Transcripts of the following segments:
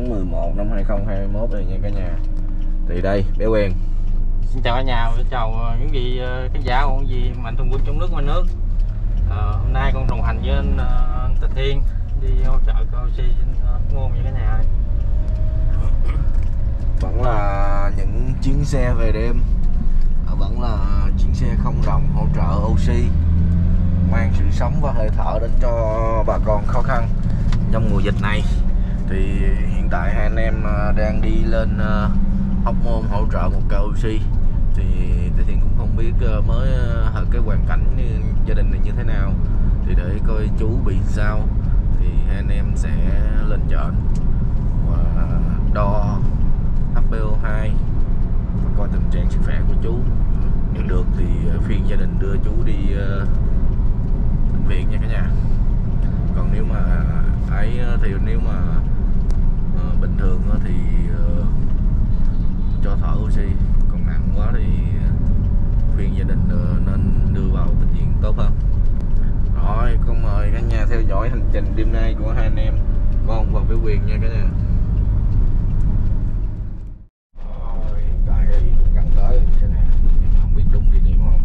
tháng 11 năm 2021 này nha cả nhà. Thì đây bé Quyền. Xin chào cả nhà, chào những gì khán giả của gì mạnh thường quân trong nước ngoài nước. Hôm nay con đồng hành với anh Tịnh Thiên đi hỗ trợ oxy trên Hóc Môn nha cả nhà. Vẫn là những chuyến xe về đêm, vẫn là chuyến xe không đồng hỗ trợ oxy, mang sự sống và hơi thở đến cho bà con khó khăn trong mùa dịch này. Thì hiện tại hai anh em đang đi lên Hóc Môn hỗ trợ một ca oxy. Thì Thiên cũng không biết mới cái hoàn cảnh gia đình này như thế nào, thì để coi chú bị sao thì hai anh em sẽ lên chợ và đo HbO2 và coi tình trạng sức khỏe của chú. Nếu được thì phiền gia đình đưa chú đi bệnh viện nha cả nhà. Còn nếu mà ấy thì nếu mà bình thường thì cho thở oxy, còn nặng quá thì khuyên gia đình nên đưa vào bệnh viện tốt hơn. Rồi con mời cả nhà theo dõi hành trình đêm nay của hai anh em con và bé Quyền nha cả nhà. Hiện tại thì cũng gần tới rồi cả nhà, không biết đúng địa điểm không.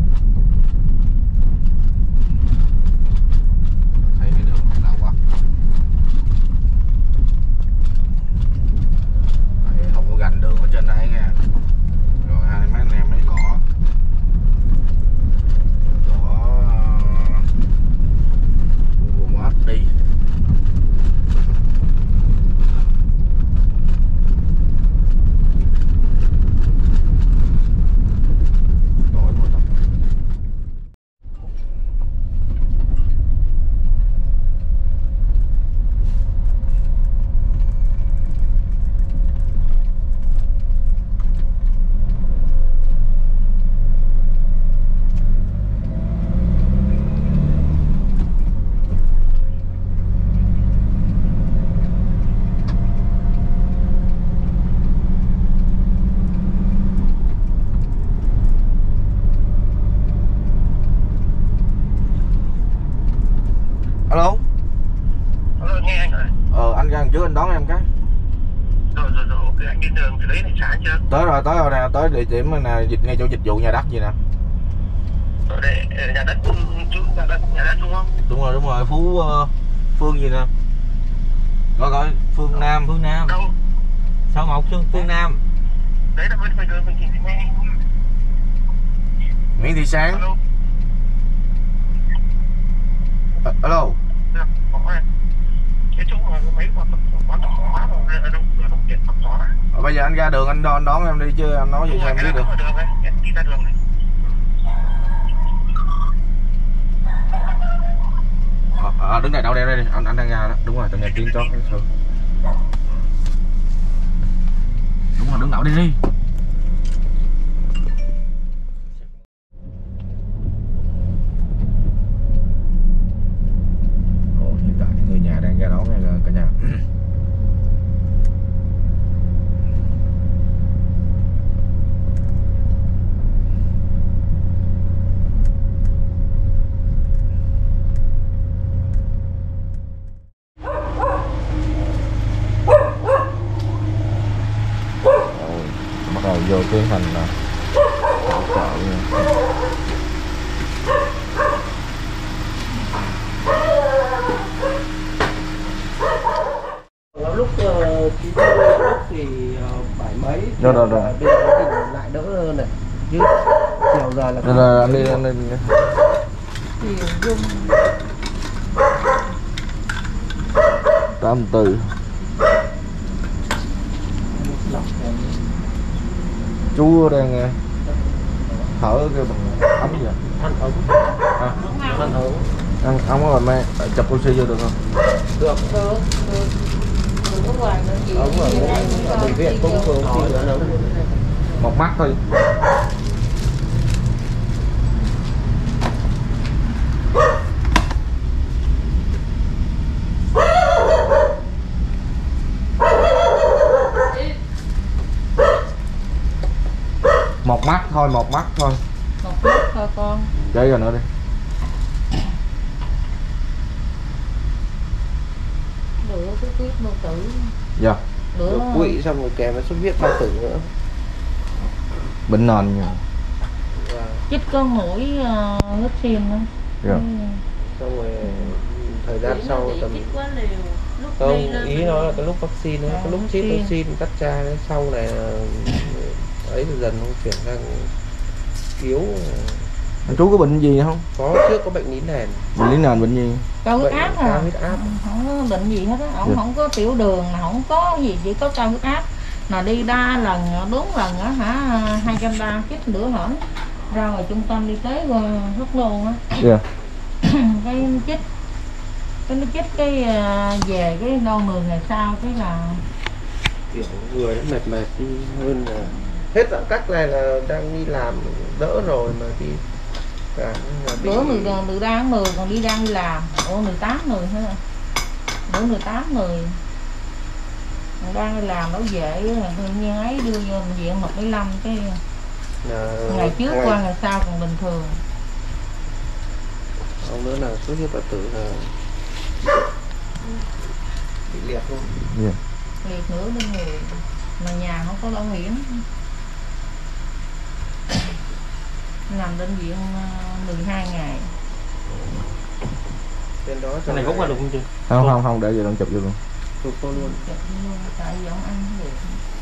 Thấy cái đường này lâu quá, không có gành đường ở trên đây nha. Rồi hai mấy anh em mới gõ Google Maps đi. Alo. Alo, nghe anh ơi. Anh ra trước anh đón em cái. Rồi, ok, anh đến đường từ đấy này sáng chưa? Tới rồi nè, tới địa điểm nè, ngay chỗ dịch vụ nhà đất gì nè. Ở đây nhà đất chú, nhà đất đúng không? Đúng rồi, Phú Phương gì nè. Gọi Phương Nam. Đâu? 61 Phương Nam. Đấy là bên đường mình chỉ nghe. Nguyễn Thị Sáng. Alo. Alo. Cái chỗ mà mấy quán tạp hóa rồi ở đâu tiền tạp hóa. Bây giờ anh ra đường anh đón em đi chứ anh nói gì sao em biết được. Em đi ra đường này. Đứng này đâu đây đi, anh đang ra đó. Đúng rồi, tầng nhà tiên cho cái sự. Đúng rồi, đứng đậu đi. Hiện tại người nhà đang ra đón nha cả nhà. Bắt đầu vô tiến hành là hỗ trợ nha. Lúc chúng tôi thì 7 mấy Rồi. bây giờ thì lại đỡ hơn này, chứ chiều giờ là anh đi thì dùng 84. Chú đang thở cái bằng ấm gì vậy? ăn ống, ăn ống, Ăn ống rồi mang chọc oxy vô được không? được. Ống ở bệnh viện cũng có oxy nữa đâu. Một mắt thôi. Một mắt thôi. Một mắt thôi con. Chơi rồi nữa đi. Lựa cái tuyết bao tử. Dạ. đột quỵ xong rồi kèm với xuất huyết bao tử nữa. Bệnh nền. chích có mũi vaccine đó. Dạ. Xong rồi thời gian sau tầm Lúc không, ý nói là cái lúc vaccine ấy, cái lúc chích vaccine cắt cha đấy, sau này ấy dần không chuyển sang yếu. Chú có bệnh gì không? Có, trước có bệnh lý nền. Bệnh lý nền bệnh gì? cao huyết áp Cao huyết áp. không có bệnh gì hết á, ổng không có tiểu đường, không có gì, chỉ có cao huyết áp. Mà đi 3 lần 4 lần á hả, 230 chích nửa hổn ra ngoài trung tâm y tế rất luôn á. Dạ. Cái chích nó chích cái về cái đau 10 ngày sau cái là Kiểu người nó mệt đi hơn là hết giãn cách này là đang đi làm đỡ rồi mà đi cả bữa 13 tháng 10 còn đang đi làm. 18 người thôi, bữa 18 người còn đang đi làm, đâu về tự nhiên ấy đưa vô bệnh viện 115 cái ngày trước qua ngày sau còn bình thường. ông nữa là xuất huyết bao tử là bị liệt luôn. Yeah. Liệt nửa bên người mà nhà không có bảo hiểm, nằm bệnh viện 12 ngày. Trên đó Cái này rút ra được không chưa? Không, để giờ đang chụp vô luôn. chụp cô luôn. Tại vì ông ăn không được.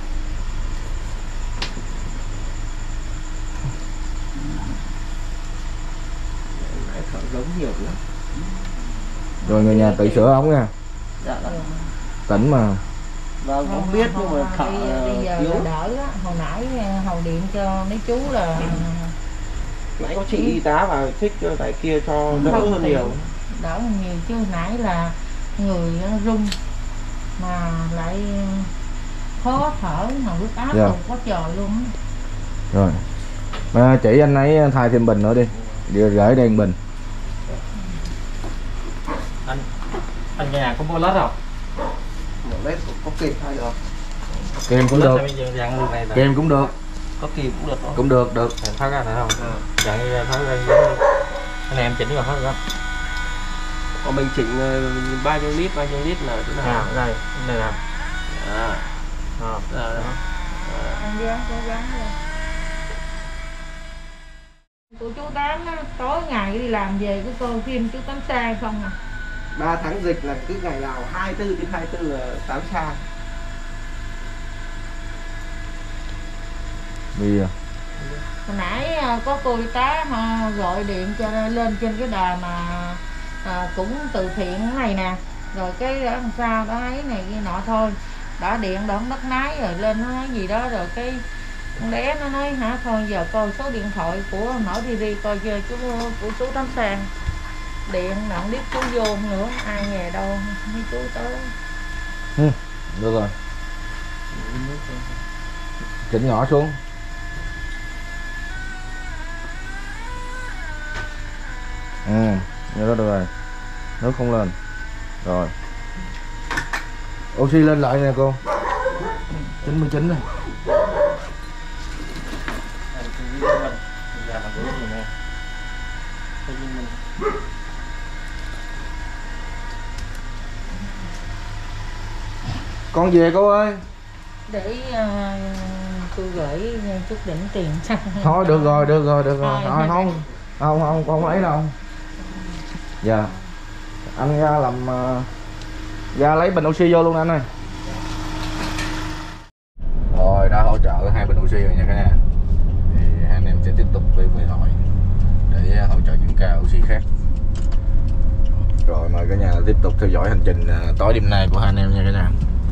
Nãy thở giống nhiều lắm. Rồi người nhà tự sửa ống nha. Dạ vâng. Tỉnh mà. Vâng, không biết nhưng mà thở bây giờ yếu. là đỡ á. Hồi nãy hầu điện cho mấy chú là Nãy có chị y tá vào thích cho tại kia cho đỡ hơn nhiều. Đỡ hơn nhiều chứ hồi nãy là người nó rung mà lại khó thở mà huyết áp Dạ. quá trời luôn á. Rồi. Mà chỉ anh ấy thay thêm bình nữa đi. Gửi đèn bình. Anh nhà có bô lết không? Một lết có kịp hay được. Kem cũng được. Dặn luôn này Kem cũng được. Có kịp cũng được không? Cũng được, được. tháo ra phải không? Dặn tháo ra anh em chỉnh vào hết rồi đó. Còn mình chỉnh bao nhiêu lít là thế nào? Đây, này nè. Đó. Anh Giang cố gắng rồi. Của chú Tám á, tối ngày đi làm về cứ coi phim chú Tám Sai không à. 3 tháng dịch là cứ ngày nào 24 đến 24 là 8 xa. Vì Hồi nãy có cô y tá gọi điện cho lên trên cái đà mà cũng từ thiện này nè, rồi cái đó làm sao đó ấy này kia nọ thôi, đã điện đón đất nái rồi lên nó nói gì đó, rồi cái con bé nó nói hả thôi giờ coi số điện thoại của mở TV coi chơi chú của chú Tám Sang điện mà không biết chú vô không nữa, ai về đâu mấy chú tới. được rồi. Chỉnh nhỏ xuống. Như đó được rồi. Nước không lên. Rồi. Oxy lên lại nè cô. 99 này. Con về cô ơi. Để tôi gửi chút đỉnh tiền xăng. Thôi được rồi. Thôi không con lấy đâu. Dạ. Anh ra làm ra lấy bình oxy vô luôn anh ơi. Rồi đã hỗ trợ 2 bình oxy rồi nha cả nhà. Thì anh em sẽ tiếp tục về hội để hỗ trợ những ca oxy khác. Rồi mời cả nhà tiếp tục theo dõi hành trình tối đêm nay của hai anh em nha cả nhà.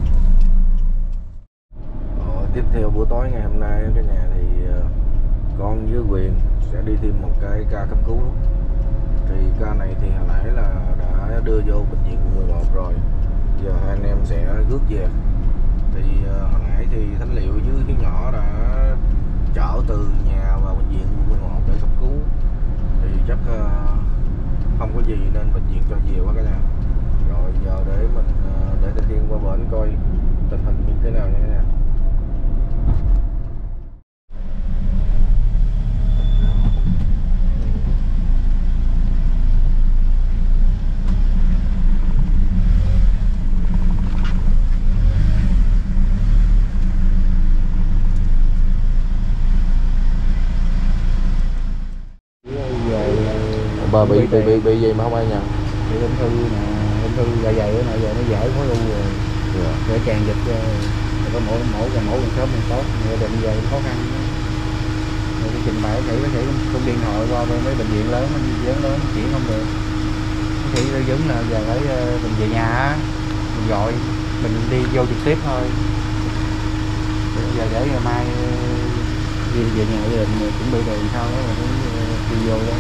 Tiếp theo buổi tối ngày hôm nay cả nhà thì con với Quyền sẽ đi thêm một cái ca cấp cứu. Thì ca này thì hồi nãy là đã đưa vô bệnh viện quận 11 rồi, giờ hai anh em sẽ rước về. Thì hồi nãy thì Thánh Liệu với Hiếu Nhỏ đã chở từ nhà vào bệnh viện quận 11 để cấp cứu. Thì chắc không có gì nên bệnh viện cho về quá cả nhà. Rồi giờ để mình để Thầy Thiên qua bển coi tình hình như thế nào nha cả nhà. Bà bị gì mà không ai nhận? Bị ung thư dạ dày nữa, giờ nó dở khối u rồi. Để tràn dịch rồi có mổ càng sớm càng tốt, người bệnh giờ cũng khó khăn. Rồi cái trình bày bác sĩ không điện thoại qua bên mấy bệnh viện lớn chuyển không được. Bác sĩ tư vấn là giờ phải mình về nhà mình gọi, mình đi vô trực tiếp thôi. Giờ để ngày mai đi về nhà gia đình chuẩn bị đồ sao đó rồi đi vô đó.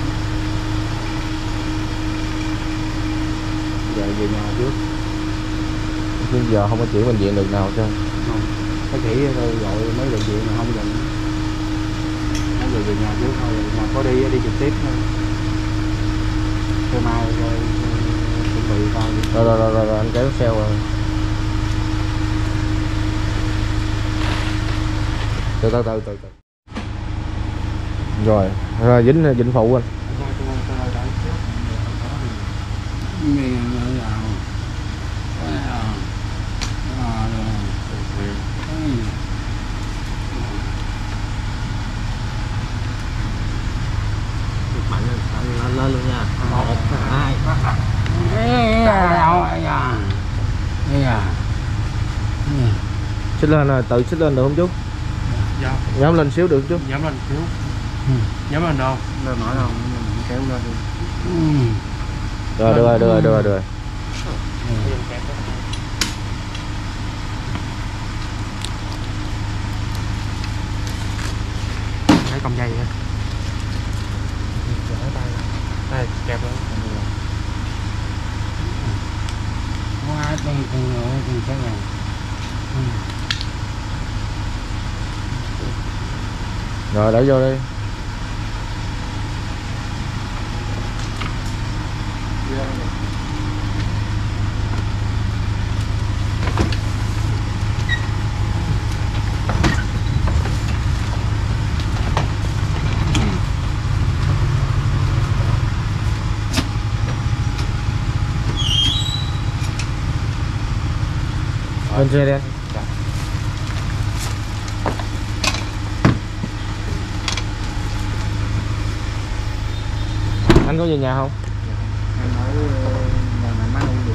Giờ về nhà trước. Chứ giờ không có chuyển bệnh viện được nào chứ. Không. Bác sĩ tôi gọi mấy bệnh viện mà không nhận. Nói về nhà trước thôi, mà có đi trực tiếp thôi. Thôi mai rồi chuẩn bị coi. Rồi anh kéo xe rồi. Từ. Rồi dính phụ anh. Lên luôn nha. 1, 2. Xích lên rồi, tự xích lên được không chú? Dạ. Dám lên xíu được chú? Dám lên xíu. Dám lên đâu? Lên nổi đâu, kéo lên đi. Được rồi. Thấy còng dây hả? Đây, kẹp lên. Có ai từng cái này. Rồi đẩy vô đi. Lên xe đi anh. Anh có về nhà không? Em ở nhà má nuôi được.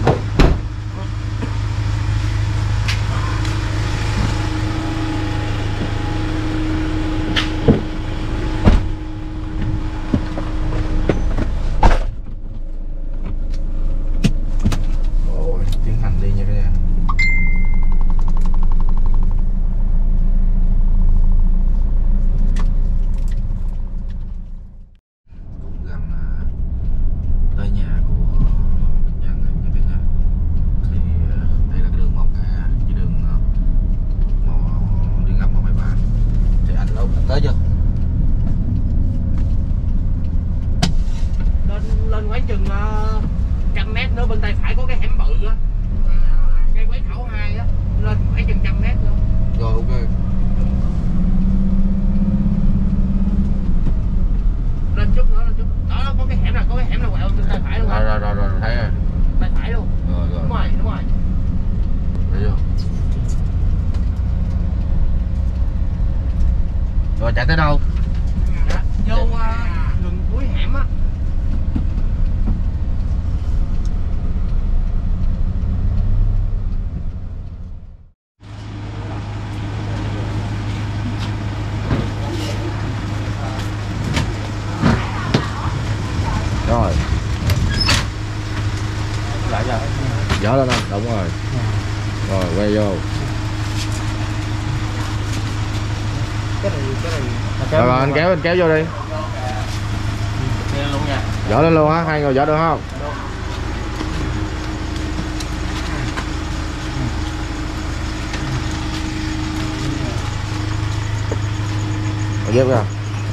Ôi, tiến hành đi nha cả nhà. Tới nhà của Nhân nha cả nhà. Thì đây là cái đường 1A với đường liên ấp 123. Thì anh đâu tới chưa? Lên khoảng chừng 100 mét nữa bên tay phải có cái hẻm bự á. Cái quán Thảo 2 á, lên khoảng chừng 100 mét nữa. Rồi ok. Lên chút nữa. Đó có cái hẻm là quẹo bên tay phải luôn á. Rồi thấy rồi. Tay phải luôn. Rồi. Đúng rồi. Thấy chưa? Rồi chạy tới đâu? Dạ, vô gần cuối hẻm á. Rồi. Dạ. Dở lên anh, đúng rồi. Rồi quay vô. Cái này. Rồi anh kéo vô đi. Lên luôn nha. Dở lên luôn á, hai người dở được không? Dép ra.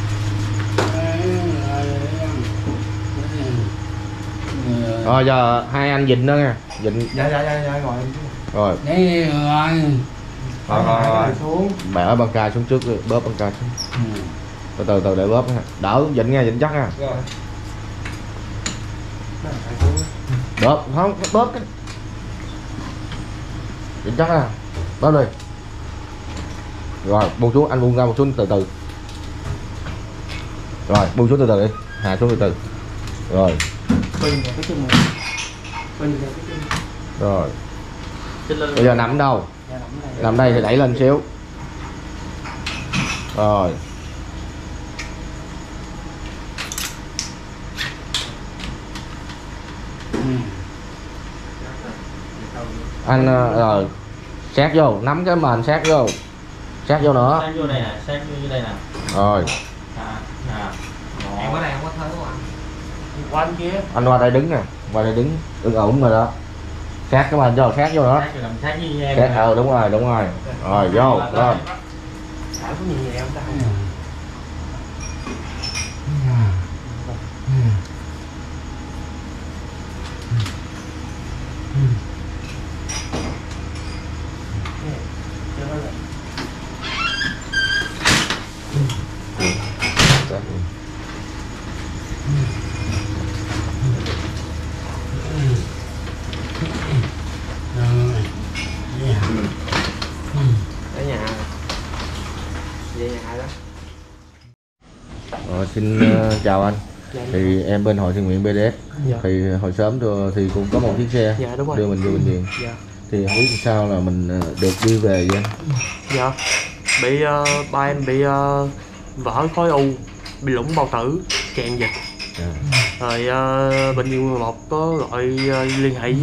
Rồi giờ hai anh dịnh đó nha, dịnh. Dạ ngồi. Rồi. Đấy Rồi. xuống. Bẻ băng ca xuống trước, bóp băng ca xuống. Từ để bóp nha. Đỡ dịnh nha, dịnh chắc nha. Bóp không, bóp cái. Dịnh chắc nha. Bóp đi. Rồi buông xuống, anh buông ra một xuống từ từ. Rồi buông xuống từ từ đi, hạ xuống từ từ. Rồi. Bình cái chân này. Bình cái chân. Rồi. Bây giờ nằm đâu? Nằm đây thì đẩy lên xíu. Rồi. Anh rồi sát vô, nắm cái mền sát vô. Sát vô nữa. Sát vô đây nè, sát vô như đây nè. Rồi. Em có đây không có thấy không anh? Qua anh kia. Anh qua đây đứng nè, qua đây đứng ổn rồi đó. Sát cái mền vô, sát vô nữa. Sát như em. Sát đúng rồi, đúng rồi. Rồi vô, lên. Có nhiều em ta. Xin chào anh. Thì em bên hội thiện nguyện BDS. Thì hồi sớm thì cũng có một chiếc xe đưa mình vô bệnh viện. Thì không biết sao là mình được đi về vậy anh? Dạ bị ba em bị vỡ khối u, bị lủng bao tử, tràn dịch. Rồi bệnh viện 11 có gọi liên hệ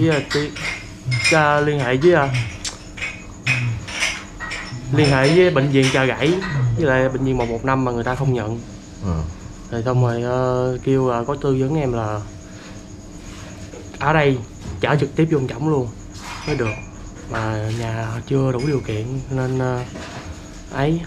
với bệnh viện Chợ Gãy với lại bệnh viện 115 mà người ta không nhận. Rồi xong rồi kêu có tư vấn em là ở đây chở trực tiếp vô Trỏng luôn mới được, mà nhà chưa đủ điều kiện nên ấy.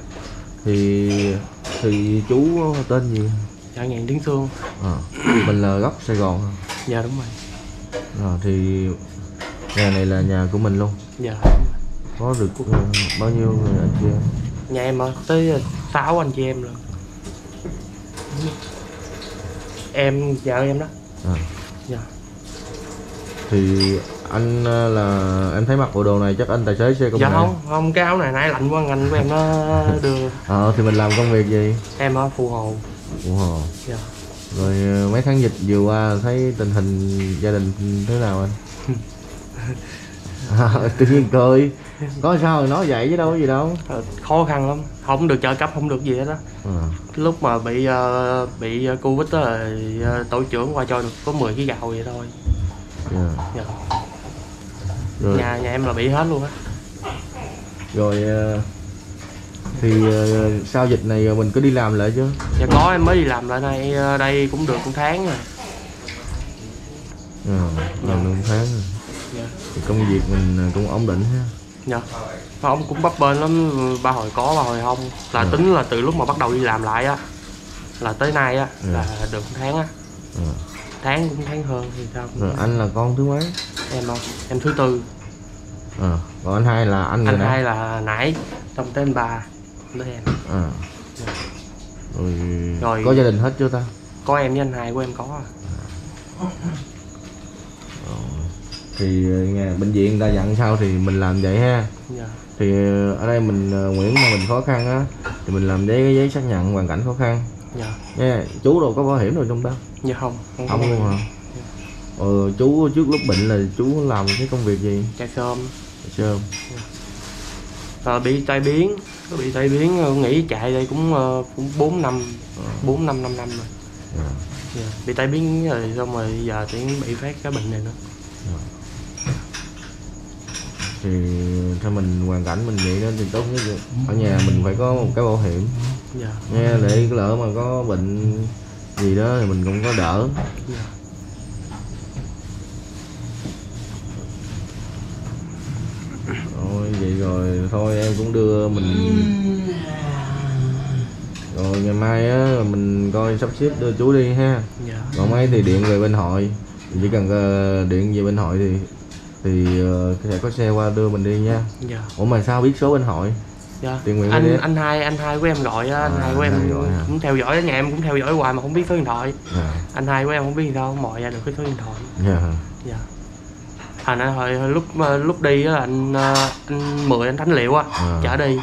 Thì chú tên gì? Dạ Ngàn Tiến Sương. Mình là gốc Sài Gòn hả? Dạ đúng rồi. Thì nhà này là nhà của mình luôn. Dạ. Có được bao nhiêu người anh chị em? Nhà em tới 6 anh chị em luôn. Em vợ em đó. Dạ. Thì anh là em thấy mặc bộ đồ này chắc anh tài xế xe công nghệ. Dạ không, cái áo này nãy lạnh quá, ngành của em nó đưa. Thì mình làm công việc gì? Em ở Phụ Hồ. Phụ Hồ. Dạ. Rồi mấy tháng dịch vừa qua thấy tình hình gia đình thế nào anh? Tự nhiên cười. Có sao thì nói vậy chứ đâu có gì đâu. Khó khăn lắm, không được trợ cấp, không được gì hết đó. Lúc mà bị Covid đó thì tổ trưởng qua cho được có 10 kg gạo vậy thôi. Dạ. Rồi. Nhà em là bị hết luôn á. Rồi thì sau dịch này mình có đi làm lại chứ? Dạ có, em mới đi làm lại đây cũng được 1 tháng rồi. Làm được 1 tháng rồi. Dạ. Thì công việc mình cũng ổn định ha. Dạ. Ông cũng bấp bênh lắm, ba hồi có ba hồi không. Là tính là từ lúc mà bắt đầu đi làm lại á là tới nay á là được 1 tháng á. Tháng cũng tháng hơn thì sao. Rồi anh là con thứ mấy? Em không, em thứ 4. Còn anh hai là anh hai là nãy, xong tới anh 3 tới em. Rồi có gia đình hết chưa ta? Có em với anh hai của em có. Thì nhà bệnh viện ta dặn sao thì mình làm vậy ha. Dạ. Thì ở đây mình Nguyễn mà mình khó khăn á thì mình làm giấy xác nhận hoàn cảnh khó khăn. Dạ. Nha, chú đâu có bảo hiểm rồi trong đó? Dạ không luôn hả? Chú trước lúc bệnh là chú làm cái công việc gì? Chạy sơm. Sơm. Bị tai biến, nghỉ chạy đây cũng 4 năm 5 năm rồi. Bị tai biến rồi xong rồi giờ thì bị phát cái bệnh này nữa. Thì theo mình hoàn cảnh mình vậy đó thì tốt nhất ở nhà mình phải có một cái bảo hiểm. Nha, để lỡ mà có bệnh gì đó thì mình cũng có đỡ. Rồi vậy rồi thôi em cũng đưa mình. Rồi ngày mai á mình coi sắp xếp đưa chú đi ha. Còn mấy thì điện về bên hội, chỉ cần điện về bên hội thì sẽ có xe qua đưa mình đi nha. Ủa mà sao biết số bên hội? Tiền nguyện anh hai của em gọi á, anh hai của em cũng theo dõi, nhà em cũng theo dõi hoài mà không biết số điện thoại. Anh hai của em không biết gì đâu, mò ra được cái số điện thoại. Hồi lúc đi á anh Mười anh Thánh Liệu á chở đi.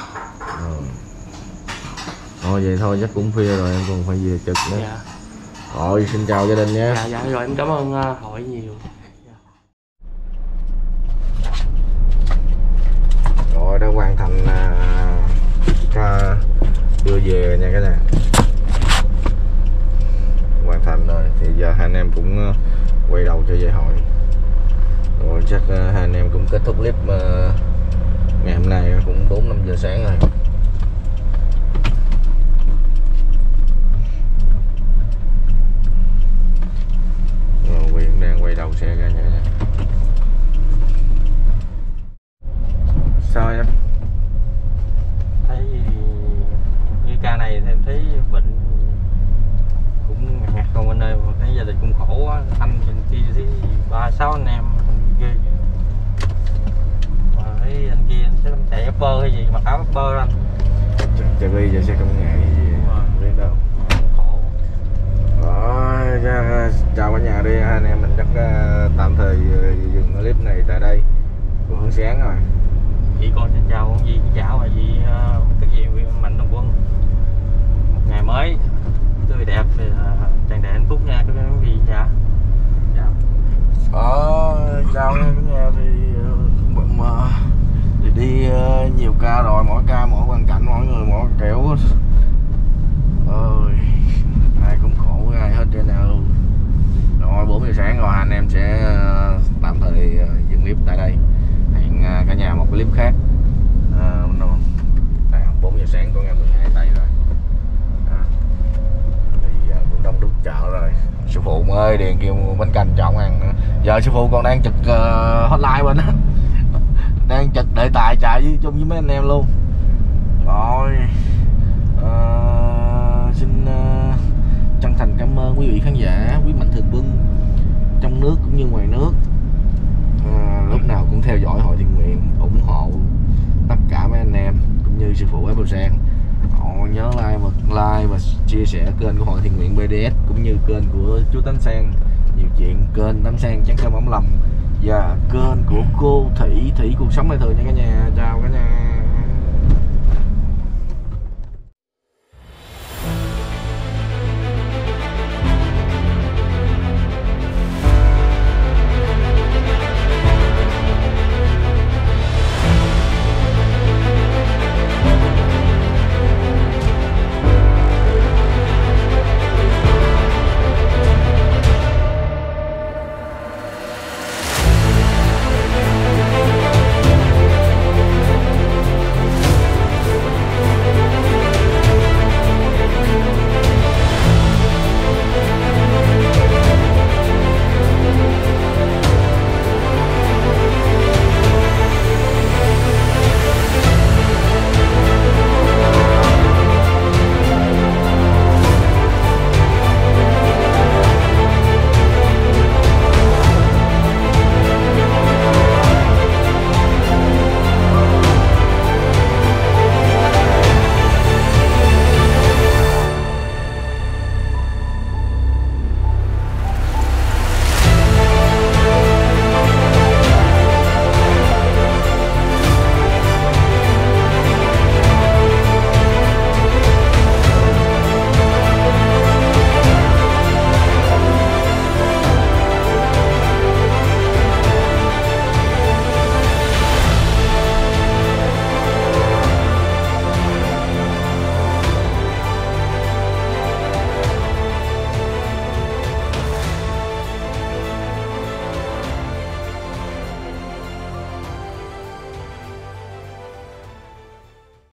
Vậy thôi chắc cũng khuya rồi em còn phải về trực nữa. Rồi xin chào gia đình nhé. Dạ rồi em cảm ơn Hội nhiều. Rồi đã hoàn thành ca đưa về nha cả nhà. Hoàn thành rồi thì giờ hai anh em cũng quay đầu cho về Hội. Rồi chắc hai anh em cũng kết thúc clip ngày hôm nay cũng 4-5 giờ sáng rồi. Quyền đang quay đầu xe ra nha. Sao em? Thấy như ca này thì em thấy bệnh cũng ngặt không anh ơi, mà thấy gia đình cũng khổ quá. Anh trên kia thấy 3-6 anh em ghê. Mà thấy anh kia anh sẽ chạy upper hay gì, mặc áo upper anh. Chạy đi giờ xe công nghệ gì không biết đâu. Khổ. Rồi, chào cả nhà đi, hai anh em mình chắc tạm thời dừng clip này tại đây. Cũng hơn sáng rồi. Chị con xin chào con Di Chảo và chị cái gì Mạnh Thường Quân. Một ngày mới tươi đẹp thì tràn đầy hạnh phúc nha các anh chị. Dạ. Chào nha cả nhà thì đi nhiều ca rồi, mỗi ca mỗi hoàn cảnh, mỗi người mỗi kiểu. Ơi ai cũng khổ với ai hết trơn nào. Rồi 4 giờ sáng rồi, anh em sẽ tạm thời dừng clip tại đây. Hẹn cả nhà một clip khác. 4 giờ sáng của ngày 12 tây rồi. Thì giờ cũng đông đúc chợ rồi. Sư phụ ơi, Điền kêu bánh canh chọn ăn nữa. Giờ sư phụ còn đang trực hotline bên á. Đang trực đợi tài chạy chung với mấy anh em luôn. Rồi xin chân thành cảm ơn quý vị khán giả, quý mạnh thường quân trong nước cũng như ngoài nước, lúc nào cũng theo dõi Hội Thiện Nguyện, ủng hộ tất cả mấy anh em cũng như sư phụ Apple Sang. Nhớ like và chia sẻ kênh của Hội Thiện Nguyện BDS cũng như kênh của chú Tánh Sang nhiều chuyện, kênh Tánh Sang Chán Cơm Ấm Lòng và kênh của cô Thủy Cuộc Sống Đời Thường nha cả nhà. Chào cả nhà.